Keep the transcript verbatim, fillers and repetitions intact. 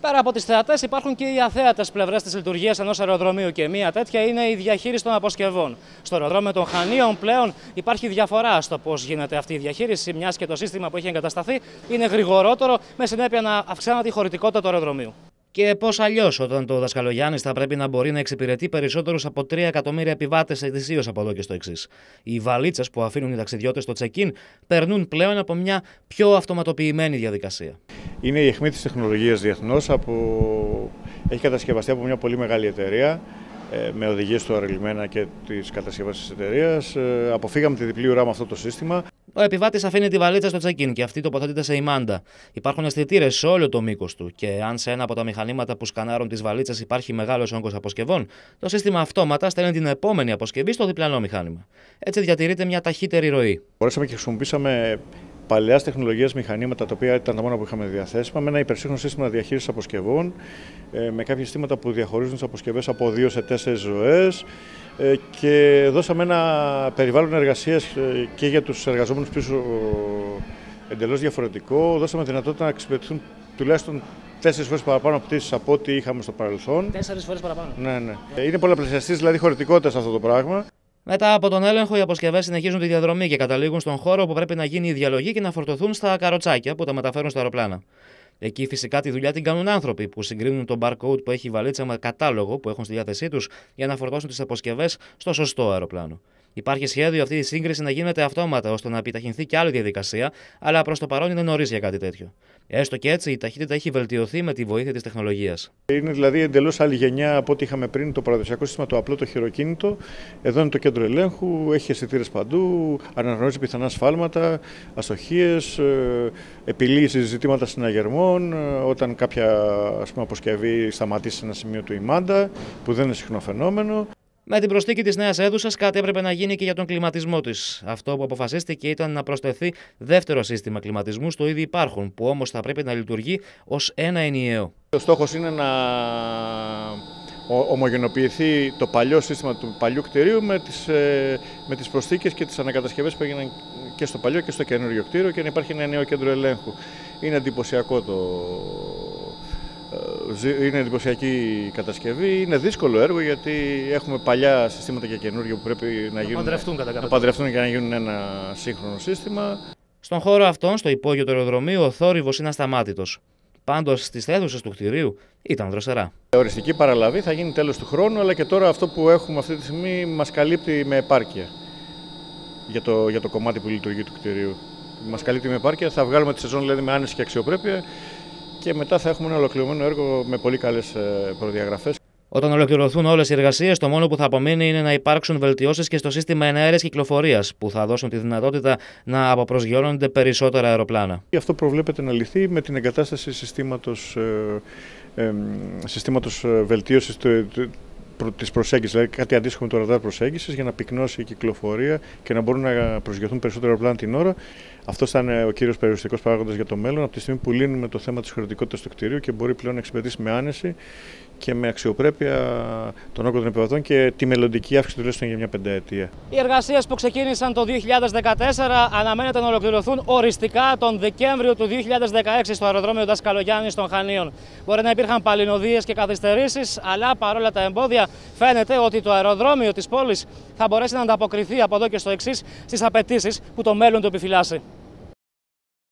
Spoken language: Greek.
Πέρα από τις θεατές, υπάρχουν και οι αθέατες πλευρές της λειτουργίας ενός αεροδρομίου και μία τέτοια είναι η διαχείριση των αποσκευών. Στο αεροδρόμιο των Χανίων πλέον υπάρχει διαφορά στο πώς γίνεται αυτή η διαχείριση, μιας και το σύστημα που έχει εγκατασταθεί είναι γρηγορότερο, με συνέπεια να αυξάνεται η χωρητικότητα του αεροδρομίου. Και πώς αλλιώς, όταν το Δασκαλογιάννης θα πρέπει να μπορεί να εξυπηρετεί περισσότερους από τρία εκατομμύρια επιβάτες ετησίως από εδώ και στο εξής. Οι βαλίτσες που αφήνουν οι ταξιδιώτες στο check-in περνούν πλέον από μια πιο αυτοματοποιημένη διαδικασία. Είναι η αιχμή της τεχνολογίας διεθνώς, από... έχει κατασκευαστεί από μια πολύ μεγάλη εταιρεία με οδηγίες του αρελημένα και της κατασκευής της εταιρείας. Αποφύγαμε τη διπλή ουρά με αυτό το σύστημα. Ο επιβάτης αφήνει τη βαλίτσα στο check-in και αυτή τοποθετείται σε ημάντα. Υπάρχουν αισθητήρες σε όλο το μήκος του και αν σε ένα από τα μηχανήματα που σκανάρουν τις βαλίτσες υπάρχει μεγάλος όγκος αποσκευών, το σύστημα αυτόματα στέλνει την επόμενη αποσκευή στο διπλανό μηχάνημα. Έτσι διατηρείται μια ταχύτερη ροή. Μπορέσαμε και χρησιμοποιήσαμε παλαιάς τεχνολογίας μηχανήματα, τα οποία ήταν τα μόνα που είχαμε διαθέσιμα, με ένα υπερσύγχρονο σύστημα διαχείρισης αποσκευών, με κάποια συστήματα που διαχωρίζουν τις αποσκευές από δύο σε τέσσερις ζωές και δώσαμε ένα περιβάλλον εργασίας και για τους εργαζόμενους πίσω εντελώς διαφορετικό. Δώσαμε δυνατότητα να εξυπηρετηθούν τουλάχιστον τέσσερις φορές παραπάνω πτήσεις από ό,τι είχαμε στο παρελθόν. Τέσσερις φορές παραπάνω. Ναι, ναι. Είναι πολλαπλασιαστής δηλαδή χωρητικότητας αυτό το πράγμα. Μετά από τον έλεγχο, οι αποσκευές συνεχίζουν τη διαδρομή και καταλήγουν στον χώρο που πρέπει να γίνει η διαλογή και να φορτωθούν στα καροτσάκια που τα μεταφέρουν στα αεροπλάνα. Εκεί φυσικά τη δουλειά την κάνουν άνθρωποι που συγκρίνουν τον barcode που έχει η βαλίτσα με κατάλογο που έχουν στη διάθεσή τους για να φορτώσουν τις αποσκευές στο σωστό αεροπλάνο. Υπάρχει σχέδιο αυτή η σύγκριση να γίνεται αυτόματα ώστε να επιταχυνθεί και άλλη διαδικασία, αλλά προς το παρόν είναι νωρίς για κάτι τέτοιο. Έστω και έτσι, η ταχύτητα έχει βελτιωθεί με τη βοήθεια της τεχνολογίας. Είναι δηλαδή εντελώς άλλη γενιά από ό,τι είχαμε πριν, το παραδοσιακό σύστημα, το απλό, το χειροκίνητο. Εδώ είναι το κέντρο ελέγχου, έχει αισθητήρες παντού, αναγνωρίζει πιθανά σφάλματα, αστοχίες, επιλύει ζητήματα συναγερμών, όταν κάποια ας πούμε, αποσκευή σταματήσει σε ένα σημείο του ημάντα, που δεν είναι συχνό φαινόμενο. Με την προσθήκη της νέας αίθουσας, κάτι έπρεπε να γίνει και για τον κλιματισμό της. Αυτό που αποφασίστηκε ήταν να προσθεθεί δεύτερο σύστημα κλιματισμού στο ήδη υπάρχον, που όμως θα πρέπει να λειτουργεί ως ένα ενιαίο. Ο στόχος είναι να ομογενοποιηθεί το παλιό σύστημα του παλιού κτηρίου με τις, με τις προσθήκες και τις ανακατασκευές που έγιναν και στο παλιό και στο καινούριο κτίριο και να υπάρχει ένα νέο κέντρο ελέγχου. Είναι εντυπωσιακό το. Είναι εντυπωσιακή η κατασκευή. Είναι δύσκολο έργο γιατί έχουμε παλιά συστήματα και καινούργια που πρέπει να, να γίνουν, παντρευτούν, κατά να παντρευτούν και να γίνουν ένα σύγχρονο σύστημα. Στον χώρο αυτόν, στο υπόγειο του αεροδρομίου, ο θόρυβος είναι ασταμάτητος. Πάντως στις αίθουσες του κτηρίου ήταν δροσερά. Η οριστική παραλαβή θα γίνει τέλος του χρόνου, αλλά και τώρα αυτό που έχουμε αυτή τη στιγμή μας καλύπτει με επάρκεια για το, για το κομμάτι που λειτουργεί του κτηρίου. Μας καλύπτει με επάρκεια, θα βγάλουμε τη σεζόν δηλαδή, με άνεση και αξιοπρέπεια. Και μετά θα έχουμε ένα ολοκληρωμένο έργο με πολύ καλές προδιαγραφές. Όταν ολοκληρωθούν όλες οι εργασίες, το μόνο που θα απομείνει είναι να υπάρξουν βελτιώσεις και στο σύστημα εναέρειας κυκλοφορίας, που θα δώσουν τη δυνατότητα να αποπροσγειώνονται περισσότερα αεροπλάνα. Αυτό προβλέπεται να λυθεί με την εγκατάσταση συστήματος, ε, ε, συστήματος βελτίωσης του, της προσέγγισης, δηλαδή κάτι αντίστοιχο με το ραντάρ προσέγγισης για να πυκνώσει η κυκλοφορία και να μπορούν να προσγειωθούν περισσότερα αεροπλάνα την ώρα. Αυτό θα είναι ο κύριος περιοριστικός παράγοντας για το μέλλον, από τη στιγμή που λύνουμε το θέμα της χωρητικότητας του κτηρίου και μπορεί πλέον να εξυπηρετήσει με άνεση και με αξιοπρέπεια τον όγκο των επιβατών και τη μελλοντική αύξηση τουλάχιστον για μια πενταετία. Οι εργασίες που ξεκίνησαν το δύο χιλιάδες δεκατέσσερα αναμένεται να ολοκληρωθούν οριστικά τον Δεκέμβριο του δύο χιλιάδες δεκαέξι στο αεροδρόμιο Δασκαλογιάννης των Χανίων. Μπορεί να υπήρχαν παλινοδίες και καθυστερήσεις, αλλά παρόλα τα εμπόδια φαίνεται ότι το αεροδρόμιο της πόλης θα μπορέσει να ανταποκριθεί από εδώ και στο εξής στις απαιτήσεις που το μέλλον του επιφυλάσσει.